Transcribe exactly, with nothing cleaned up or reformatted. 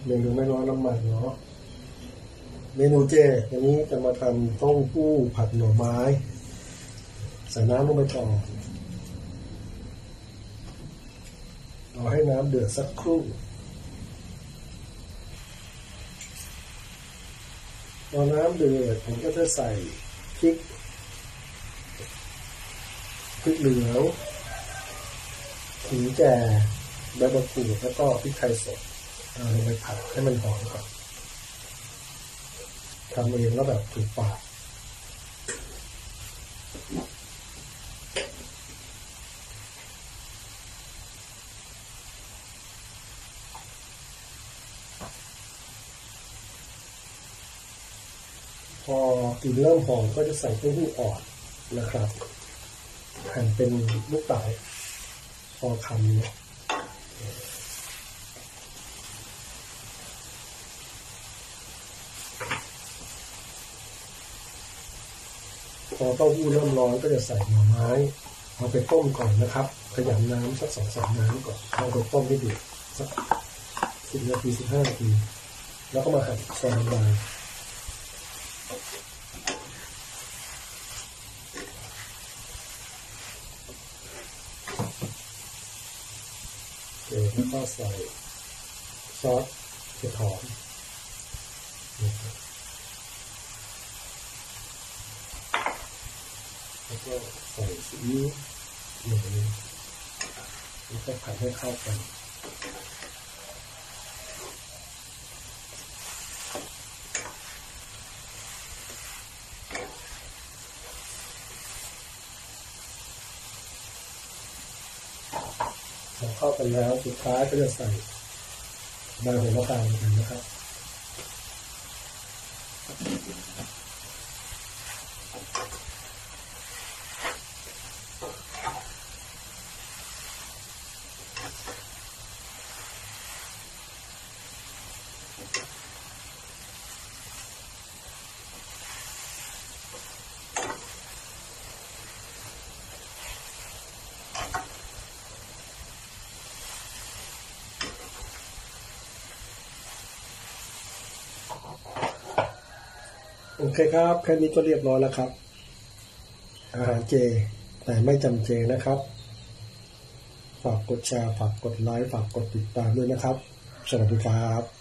เมนูไม่ร้อนน้ำมันเนาะเมนูเจวันนี้จะมาทำต้มหู้ผัดหน่อไม้ใส่น้ำลงไปก่อนรอให้น้ำเดือดสักครู่พอน้ำเดือดผมก็จะใส่พริกพริกเหลืองขิงแก่ใบมะกรูดแล้วก็พริกไทยสดเอาลงไปผัดให้มันหอมก่อนทำเองแล้วแบบถูกปากพอกลิ่นเริ่มหอมก็จะใส่เต้าหู้อ่อนนะครับหั่นเป็นลูกเต๋าพอคำเนี่ยพอเต้าหู้เริ่มร้อนก็จะใส่หน่อไม้เอาไปต้มก่อนนะครับขยำน้ำสักสองสามน้ำก่อนเอาไปต้มให้เดือดสักสิบนาทีสิบห้านาทีแล้วก็มาหั่นซอยบางแล้วก็ใส่ซอสเห็ดหอมแล้วก็ใส่ซีอิ๊วหน่อยนึงแล้วก็ผัดให้เข้ากันพอเข้ากันแล้วสุดท้ายก็จะใส่ใบโหระพาลงไปนะครับโอเคครับแค่นี้ก็เรียบร้อยแล้วครับอาหารเจแต่ไม่จำเจนะครับฝากกดแชร์ฝากกดไลค์ฝากกดติดตามด้วยนะครับสวัสดีครับ